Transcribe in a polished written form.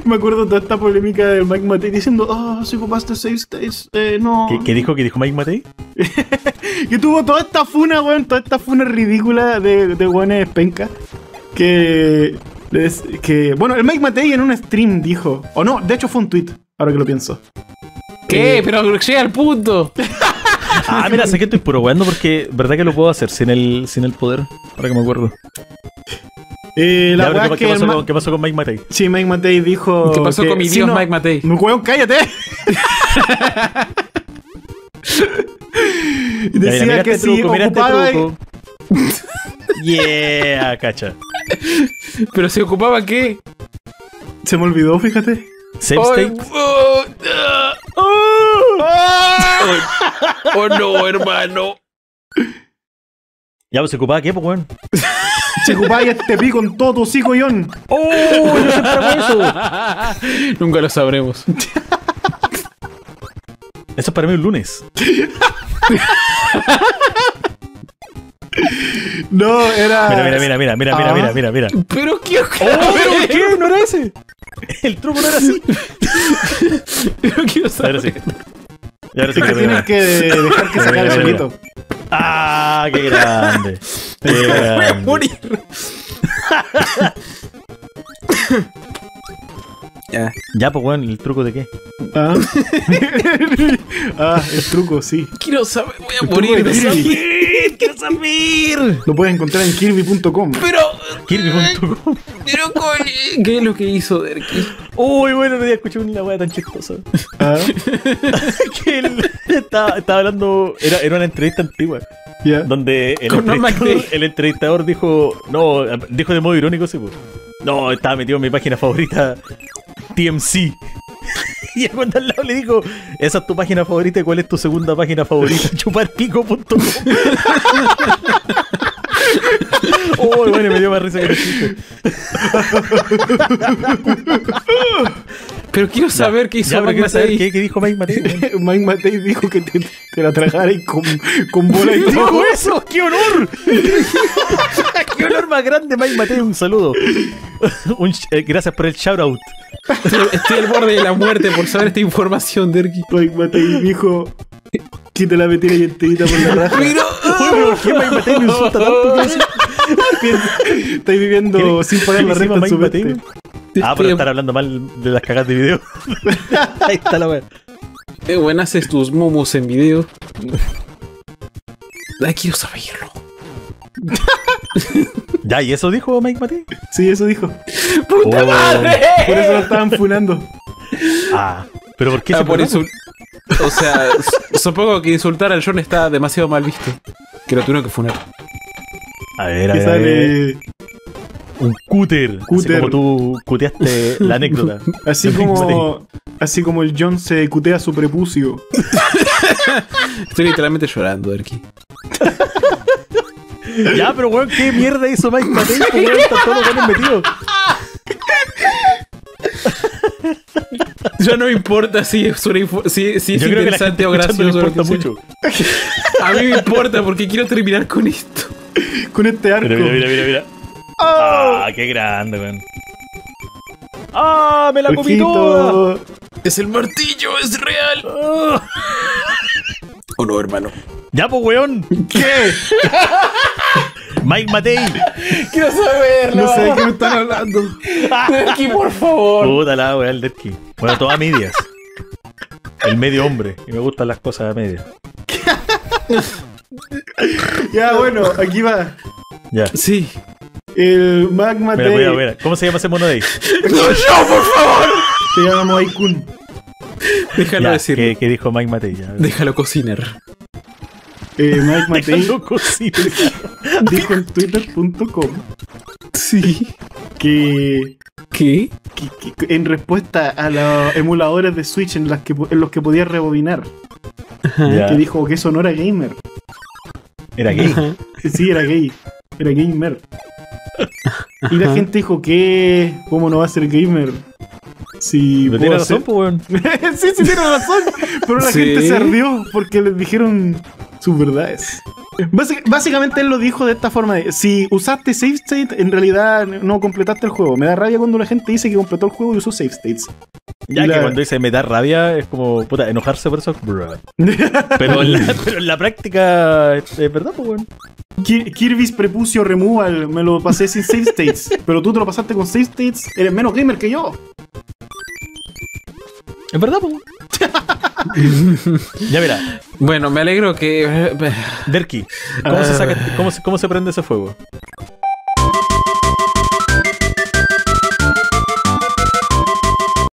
Me acuerdo de toda esta polémica del Mike Matei diciendo, soy capaz de save states, no. ¿Qué dijo Mike Matei? Que tuvo toda esta funa, weón, toda esta funa ridícula de weones penca. Bueno, el Mike Matei en un stream dijo, o no, de hecho fue un tweet, ahora que lo pienso. ¿Qué? Pero llega al punto. Mira, sé que estoy puro weando porque verdad que lo puedo hacer sin el poder, ahora que me acuerdo. ¿Qué pasó con Mike Matei? Sí, Mike Matei dijo... ¿Qué pasó con mi dios Mike Matei? Weón, cállate. Decía que si ocupaba... Yeah, cacha. ¿Pero se ocupaba qué? Se me olvidó, fíjate. Save state. Oh no, hermano. Ya, pues se ocupaba qué, pues, weón. Se ocupaba y te pico con todo tu hocico, Ion. Yo siempre hago eso. Nunca lo sabremos. Eso es para mí un lunes. No, era... Mira. ¿Pero qué? ¿Pero qué? ¿No era ese? El truco no era así. Pero quiero saber. Ahora sí que tienes que dejar que se acabe solito. ¡Qué grande! Voy a morir. Ya, pues, weón, ¿el truco de qué? El truco, sí. Quiero saber, voy a morir. ¡Quiero saber! Lo puedes encontrar en kirby.com. Kirby.com. Pero ¿qué es lo que hizo Derki? Uy, bueno, no había escuchado una wea tan chistosa. Que él estaba hablando. Era una entrevista antigua. Yeah. Donde el entrevistador dijo de modo irónico, sí, pues. No, estaba metido en mi página favorita, TMC. Y cuando al lado le dijo, esa es tu página favorita, ¿y cuál es tu segunda página favorita? Chuparpico.com. Bueno, me dio más risa que el chiste. Pero quiero saber qué hizo Mike Matei. ¿Qué dijo Mike Matei? Mike Matei dijo que te la tragara y con bola y todo. ¡Dijo eso! ¡Qué honor! ¡Qué honor más grande, Mike Matei! Un saludo. Gracias por el shoutout. Estoy al borde de la muerte por saber esta información, Derki. Mike Matei dijo que te la metiera y enterita por la raja. ¿Pero por qué Mike Matei me insulta tanto? Estáis viviendo sin pagar la renta en su mente. Por estar hablando mal de las cagadas de video. Ahí está la wea. Qué buena haces tus momos en video. Quiero saberlo. Ya, ¿y eso dijo Mike Matei? Sí, eso dijo. ¡Puta madre! Por eso lo estaban funando. ¿Pero por qué por eso? O sea, supongo que insultar al John está demasiado mal visto. Que lo tuvieron que funar. A ver. Sale un cúter. Así como tú cuteaste la anécdota. Así como el John se cutea su prepucio. Estoy literalmente llorando, Erky. Ya, pero weón, ¿qué mierda hizo Mike Matei? Weón, están todos los buenos metidos. Ya no me importa si es interesante o gracioso. No importa mucho. A mí me importa porque quiero terminar con esto. Con este arco. Mira. Qué grande, weón. Me la comí toda. Es el martillo, es real. ¿O no, hermano? Ya, pues, weón. ¿Qué? Mike Matei. Quiero saberlo. No sé de qué me están hablando. Derki, por favor. Puta la weón, el Derki. Bueno, todas medias. El medio hombre. Y me gustan las cosas a medias. Ya, bueno, aquí va. Ya. Sí. El Mike Matei. Mira. ¿Cómo se llama ese mono de ahí? ¡No, yo, por favor! Te llamamos Aikun. Déjalo decir. ¿Qué dijo Mike Matei? Ya, déjalo cocinar. Mike Matei dijo en twitter.com sí que en respuesta a los emuladores de Switch en los que podías rebobinar, que dijo que eso no era gamer. ¿Era gay? Sí, era gay. Era gamer. Y la gente dijo que ¿cómo no va a ser gamer? Sí, pero tiene razón, pues, weón. sí, tiene razón. Pero la gente se ardió porque les dijeron sus verdades. Básicamente él lo dijo de esta forma: si usaste save state, en realidad no completaste el juego. Me da rabia cuando la gente dice que completó el juego y usó save states. Ya que cuando dice me da rabia es como, puta, enojarse por eso. Pero en la práctica es verdad, pues, weón. Kirby's Prepucio Removal me lo pasé sin save states, pero tú te lo pasaste con save states, eres menos gamer que yo. Es verdad, pues. Ya mira. Bueno, me alegro que... Derki, ¿cómo se prende ese fuego?